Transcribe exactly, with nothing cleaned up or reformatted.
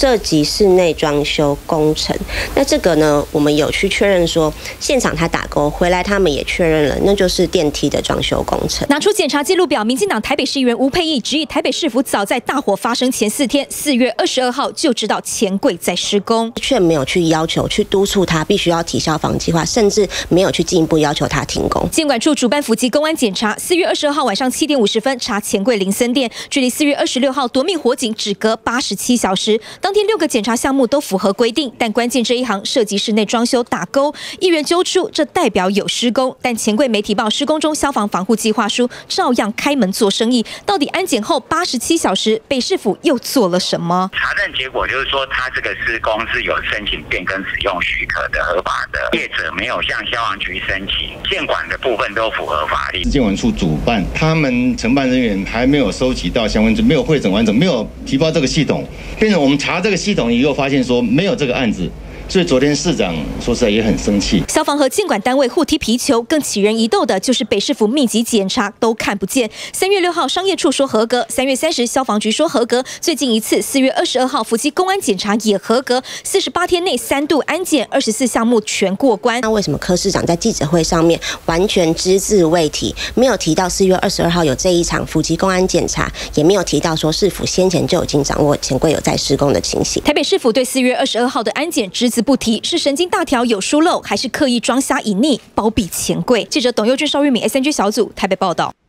涉及室内装修工程。那这个呢，我们有去确认说，现场他打勾回来，他们也确认了，那就是电梯的装修工程。 拿出检查记录表，民进党台北市议员吴沛忆质疑台北市府早在大火发生前四天，四月二十二号就知道钱柜在施工， 却没有去要求、去督促他必须要提消防计划，甚至没有去进一步要求他停工。 建管处主办府及公安检查，四月二十二号晚上七点五十分查钱柜林森店，距离四月二十六号夺命火警只隔八十七小时。当天六个检查项目都符合规定，但关键这一行涉及室内装修打勾，议员揪出这代表有施工，但钱柜媒体报施工中消防防护计划书照样开门做生意。到底安检后八十七小时，北市府又做了什么？ 查证结果就是说，他这个施工是有申请变更使用许可的，合法的，业者没有向消防局申请，建管的部分都符合法律。 建管处主办，他们承办人员还没有收集到相关，没有汇整完整，没有提报这个系统，变成我们查这个系统以后发现说没有这个案子。所以昨天市长说实在也很生气。 消防和建管单位互踢皮球，更起人疑窦的就是北市府密集检查都看不见。三月六号商业处说合格，三月三十消防局说合格，最近一次四月二十二号夫妻公安检查也合格，四十八天内三度安检，二十四项目全过关。 那为什么柯市长在记者会上面完全只字未提，没有提到四月二十二号有这一场夫妻公安检查，也没有提到说市府先前就已经掌握钱柜有在施工的情形？ 台北市府对四月二十二号的安检只字不提，是神经大条有疏漏，还是刻意装瞎隐匿包庇钱柜？记者董佑君、邵玉敏 S N G 小组台北报道。